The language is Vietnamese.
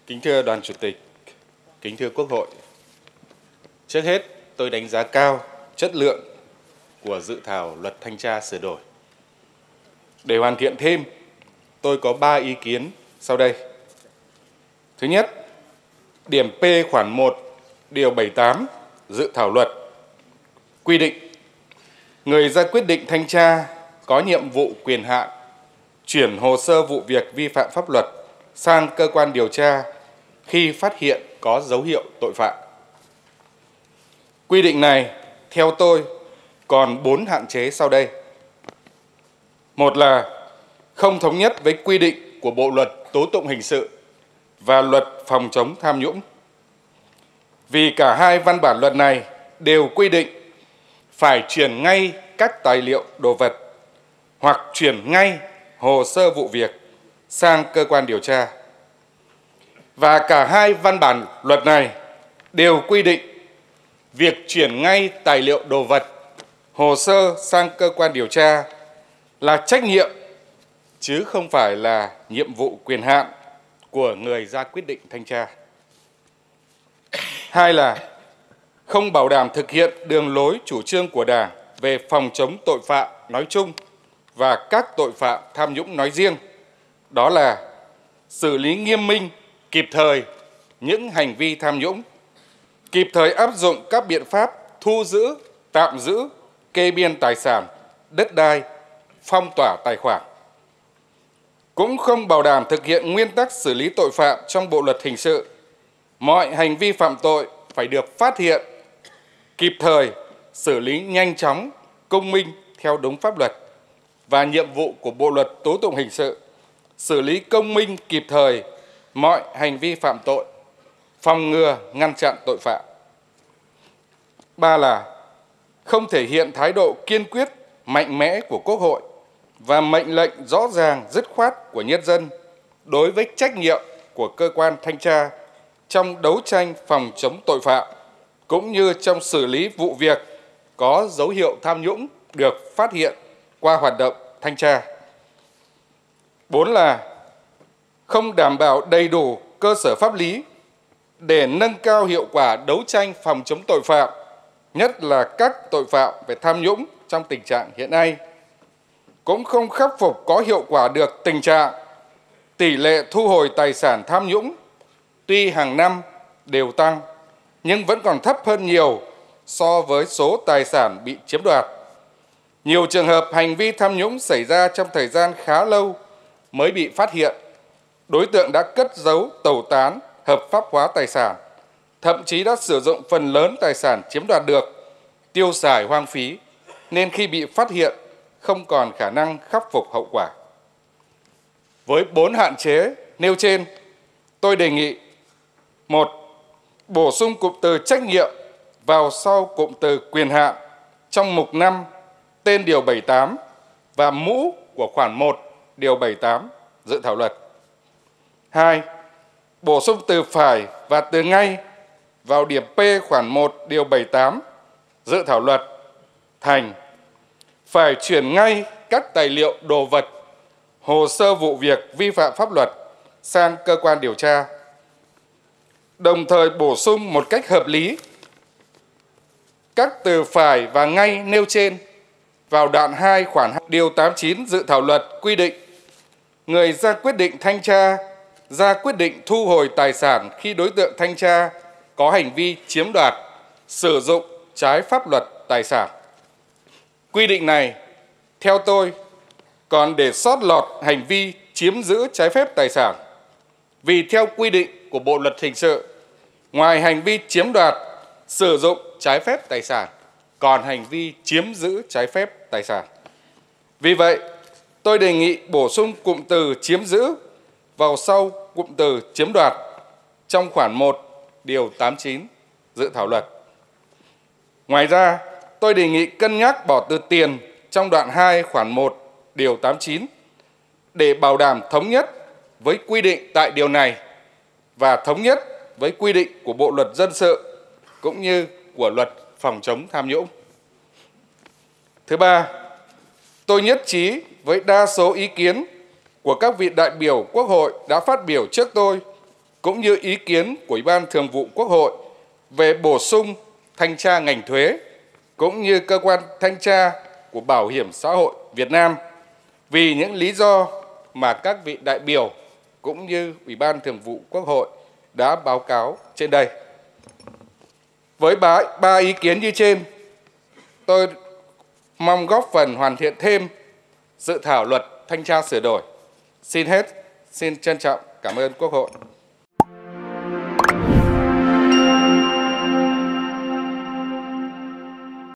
Kính thưa đoàn chủ tịch, kính thưa Quốc hội, trước hết tôi đánh giá cao chất lượng của dự thảo luật thanh tra sửa đổi. Để hoàn thiện thêm, tôi có 3 ý kiến sau đây. Thứ nhất, điểm P khoản 1 điều 78 dự thảo luật quy định người ra quyết định thanh tra có nhiệm vụ quyền hạn chuyển hồ sơ vụ việc vi phạm pháp luật sang cơ quan điều tra khi phát hiện có dấu hiệu tội phạm. Quy định này, theo tôi, còn 4 hạn chế sau đây. Một là không thống nhất với quy định của Bộ Luật Tố tụng Hình sự và Luật Phòng chống tham nhũng. Vì cả hai văn bản luật này đều quy định phải chuyển ngay các tài liệu đồ vật hoặc chuyển ngay hồ sơ vụ việc sang cơ quan điều tra. Và cả hai văn bản luật này đều quy định việc chuyển ngay tài liệu đồ vật, hồ sơ sang cơ quan điều tra là trách nhiệm chứ không phải là nhiệm vụ quyền hạn của người ra quyết định thanh tra. Hai là không bảo đảm thực hiện đường lối chủ trương của Đảng về phòng chống tội phạm nói chung và các tội phạm tham nhũng nói riêng, đó là xử lý nghiêm minh, kịp thời những hành vi tham nhũng, kịp thời áp dụng các biện pháp thu giữ, tạm giữ, kê biên tài sản, đất đai, phong tỏa tài khoản. Cũng không bảo đảm thực hiện nguyên tắc xử lý tội phạm trong Bộ Luật Hình sự. Mọi hành vi phạm tội phải được phát hiện, kịp thời, xử lý nhanh chóng, công minh theo đúng pháp luật. Và nhiệm vụ của Bộ Luật Tố tụng Hình sự, xử lý công minh kịp thời mọi hành vi phạm tội, phòng ngừa, ngăn chặn tội phạm. Ba là không thể hiện thái độ kiên quyết, mạnh mẽ của Quốc hội và mệnh lệnh rõ ràng, dứt khoát của nhân dân đối với trách nhiệm của cơ quan thanh tra trong đấu tranh phòng chống tội phạm, cũng như trong xử lý vụ việc có dấu hiệu tham nhũng được phát hiện qua hoạt động thanh tra. Bốn là không đảm bảo đầy đủ cơ sở pháp lý để nâng cao hiệu quả đấu tranh phòng chống tội phạm, nhất là các tội phạm về tham nhũng trong tình trạng hiện nay. Cũng không khắc phục có hiệu quả được tình trạng tỷ lệ thu hồi tài sản tham nhũng tuy hàng năm đều tăng nhưng vẫn còn thấp hơn nhiều so với số tài sản bị chiếm đoạt. Nhiều trường hợp hành vi tham nhũng xảy ra trong thời gian khá lâu mới bị phát hiện. Đối tượng đã cất giấu, tẩu tán, hợp pháp hóa tài sản, thậm chí đã sử dụng phần lớn tài sản chiếm đoạt được, tiêu xài hoang phí, nên khi bị phát hiện không còn khả năng khắc phục hậu quả. Với 4 hạn chế nêu trên, tôi đề nghị: 1. Bổ sung cụm từ trách nhiệm vào sau cụm từ quyền hạn trong mục 5 tên điều 78 và mũ của khoản 1 điều 78 dự thảo luật. 2. Bổ sung từ phải và từ ngay vào điểm P khoản 1 điều 78 dự thảo luật thành phải chuyển ngay các tài liệu đồ vật, hồ sơ vụ việc vi phạm pháp luật sang cơ quan điều tra. Đồng thời bổ sung một cách hợp lý các từ phải và ngay nêu trên vào đoạn 2 khoản điều 89 dự thảo luật quy định người ra quyết định thanh tra ra quyết định thu hồi tài sản khi đối tượng thanh tra có hành vi chiếm đoạt, sử dụng trái pháp luật tài sản. Quy định này, theo tôi, còn để sót lọt hành vi chiếm giữ trái phép tài sản. Vì theo quy định của Bộ Luật Hình sự, ngoài hành vi chiếm đoạt, sử dụng trái phép tài sản, còn hành vi chiếm giữ trái phép tài sản. Vì vậy, tôi đề nghị bổ sung cụm từ chiếm giữ vào sau cụm từ chiếm đoạt trong khoản 1 điều 89 dự thảo luật. Ngoài ra, tôi đề nghị cân nhắc bỏ từ tiền trong đoạn 2 khoản 1 điều 89 để bảo đảm thống nhất với quy định tại điều này và thống nhất với quy định của Bộ Luật Dân sự cũng như của Luật Phòng chống tham nhũng. Thứ ba, tôi nhất trí với đa số ý kiến của các vị đại biểu Quốc hội đã phát biểu trước tôi cũng như ý kiến của Ủy ban Thường vụ Quốc hội về bổ sung thanh tra ngành thuế cũng như cơ quan thanh tra của Bảo hiểm xã hội Việt Nam vì những lý do mà các vị đại biểu cũng như Ủy ban Thường vụ Quốc hội đã báo cáo trên đây. Với ba ý kiến như trên, tôi mong góp phần hoàn thiện thêm dự thảo luật thanh tra sửa đổi. Xin trân trọng cảm ơn Quốc hội.